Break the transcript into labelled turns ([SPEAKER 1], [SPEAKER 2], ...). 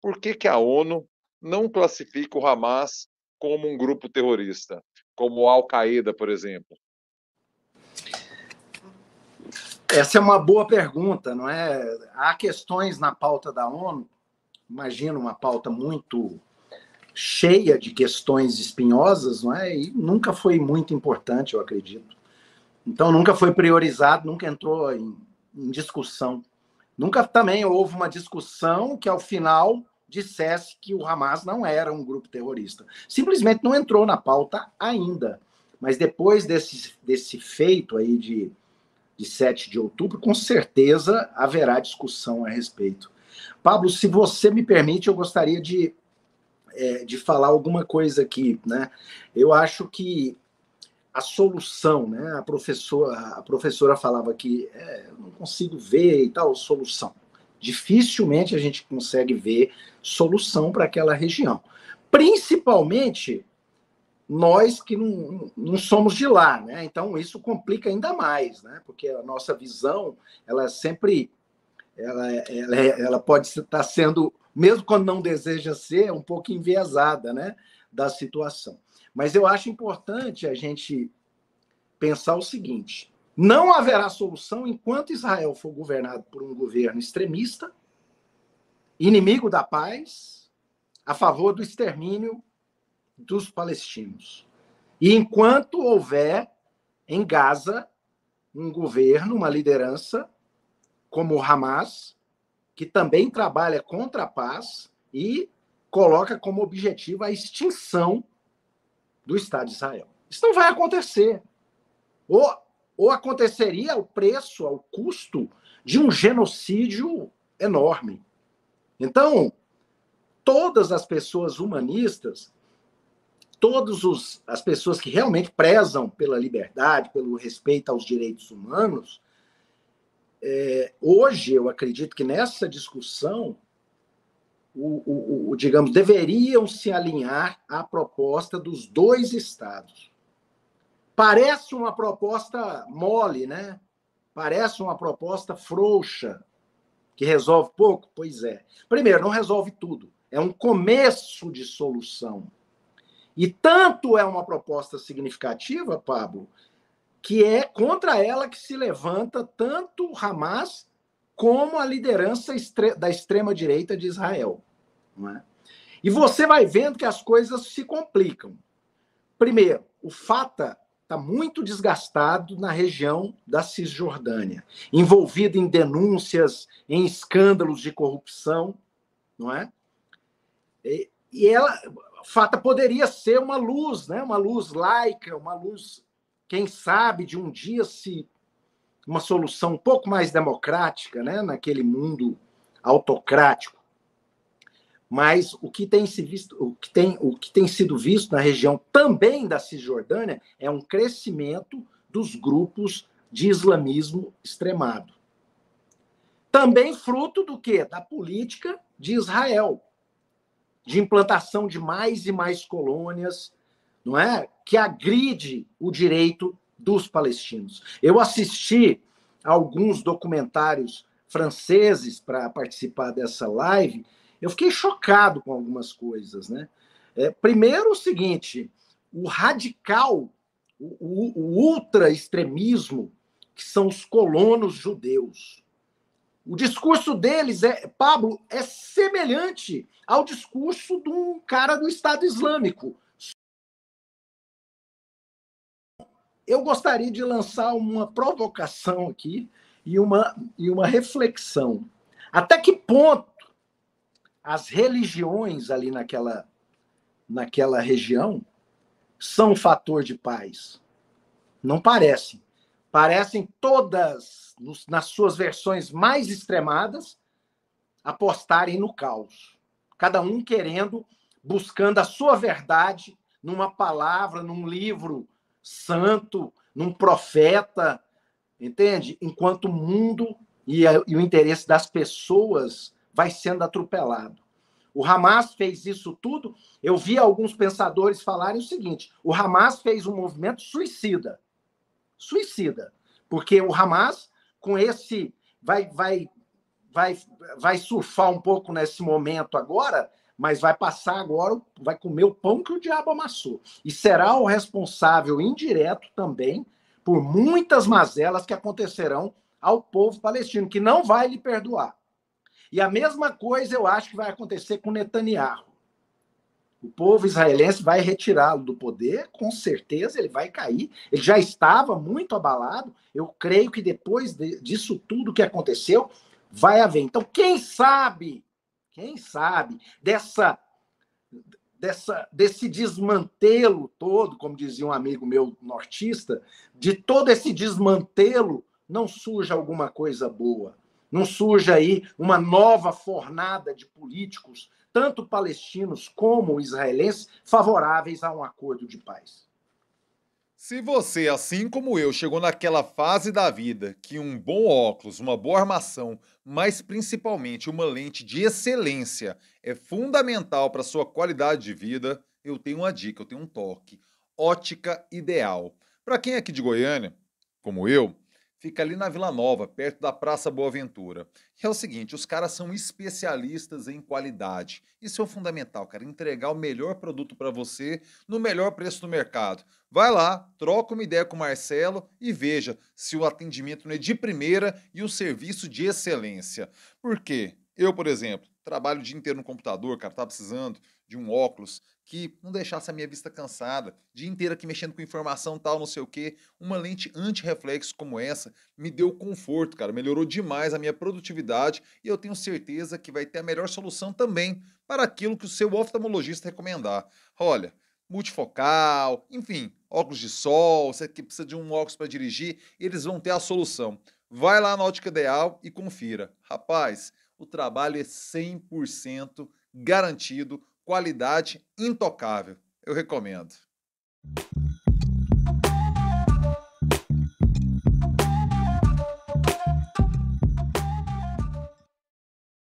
[SPEAKER 1] por que que a ONU não classifica o Hamas como um grupo terrorista, como a Al-Qaeda, por exemplo?
[SPEAKER 2] Essa é uma boa pergunta, não é? Há questões na pauta da ONU, imagino uma pauta muito cheia de questões espinhosas, não é? E nunca foi muito importante, eu acredito. Então, nunca foi priorizado, nunca entrou em discussão. Nunca também houve uma discussão que, ao final, dissesse que o Hamas não era um grupo terrorista. Simplesmente não entrou na pauta ainda. Mas depois desse feito aí de 7 de outubro, com certeza haverá discussão a respeito. Pablo, se você me permite, eu gostaria de falar alguma coisa aqui, né? Eu acho que a solução, né? A professora falava que eu não consigo ver e tal, solução. Dificilmente a gente consegue ver solução para aquela região. Principalmente nós que não somos de lá, né? Então isso complica ainda mais, né? Porque a nossa visão, ela sempre, ela pode estar sendo, mesmo quando não deseja ser, um pouco enviesada, né? Da situação. Mas eu acho importante a gente pensar o seguinte: não haverá solução enquanto Israel for governado por um governo extremista, inimigo da paz, a favor do extermínio dos palestinos. E enquanto houver em Gaza um governo, uma liderança como o Hamas, que também trabalha contra a paz e coloca como objetivo a extinção do Estado de Israel. Isso não vai acontecer. Ou aconteceria ao preço, ao custo de um genocídio enorme. Então, todas as pessoas humanistas, as pessoas que realmente prezam pela liberdade, pelo respeito aos direitos humanos, hoje eu acredito que nessa discussão, digamos, deveriam se alinhar à proposta dos dois estados. Parece uma proposta mole, né? Parece uma proposta frouxa, que resolve pouco? Pois é. Primeiro, não resolve tudo. É um começo de solução. E tanto é uma proposta significativa, Pablo, que é contra ela que se levanta tanto o Hamas como a liderança da extrema-direita de Israel. Não é? E você vai vendo que as coisas se complicam. Primeiro, o Fatah está muito desgastado na região da Cisjordânia, envolvido em denúncias, em escândalos de corrupção, não é? E ela, Fatah poderia ser uma luz, né? Uma luz laica, uma luz, quem sabe, de um dia se uma solução um pouco mais democrática, né? Naquele mundo autocrático. Mas o que tem sido visto na região também da Cisjordânia é um crescimento dos grupos de islamismo extremado. Também fruto do quê? Da política de Israel, de implantação de mais e mais colônias, não é? Que agride o direito dos palestinos. Eu assisti a alguns documentários franceses para participar dessa live. Eu fiquei chocado com algumas coisas, né? Primeiro, o seguinte: o radical, o ultra-extremismo, que são os colonos judeus. O discurso deles, Pablo, é semelhante ao discurso de um cara do Estado Islâmico. Eu gostaria de lançar uma provocação aqui e uma reflexão. Até que ponto as religiões ali naquela região são um fator de paz? Não parecem. Parecem todas, nas suas versões mais extremadas, apostarem no caos. Cada um buscando a sua verdade numa palavra, num livro santo, num profeta, entende? Enquanto o mundo e o interesse das pessoas vai sendo atropelado. O Hamas fez isso tudo. Eu vi alguns pensadores falarem o seguinte: o Hamas fez um movimento suicida. Suicida. Porque o Hamas, com esse, vai vai, vai surfar um pouco nesse momento agora, mas vai passar agora, vai comer o pão que o diabo amassou. E será o responsável indireto também por muitas mazelas que acontecerão ao povo palestino, que não vai lhe perdoar. E a mesma coisa eu acho que vai acontecer com Netanyahu. O povo israelense vai retirá-lo do poder, com certeza ele vai cair. Ele já estava muito abalado. Eu creio que depois disso tudo que aconteceu, vai haver. Então, quem sabe desse desmantelo todo, como dizia um amigo meu nortista, de todo esse desmantelo não surja alguma coisa boa. Não surja aí uma nova fornada de políticos, tanto palestinos como israelenses, favoráveis a um acordo de paz.
[SPEAKER 3] Se você, assim como eu, chegou naquela fase da vida que um bom óculos, uma boa armação, mas principalmente uma lente de excelência é fundamental para sua qualidade de vida, eu tenho uma dica, eu tenho um toque. Ótica Ideal. Para quem é aqui de Goiânia, como eu, fica ali na Vila Nova, perto da Praça Boa Ventura. E é o seguinte, os caras são especialistas em qualidade. Isso é o fundamental, cara, entregar o melhor produto para você no melhor preço do mercado. Vai lá, troca uma ideia com o Marcelo e veja se o atendimento não é de primeira e o serviço de excelência. Por quê? Eu, por exemplo, trabalho o dia inteiro no computador, cara, tá precisando de um óculos que não deixasse a minha vista cansada, dia inteiro aqui mexendo com informação tal, não sei o quê. Uma lente anti-reflexo como essa me deu conforto, cara, melhorou demais a minha produtividade e eu tenho certeza que vai ter a melhor solução também para aquilo que o seu oftalmologista recomendar. Olha, multifocal, enfim, óculos de sol, você que precisa de um óculos para dirigir, eles vão ter a solução. Vai lá na Ótica Ideal e confira. Rapaz, o trabalho é 100% garantido, qualidade intocável. Eu recomendo.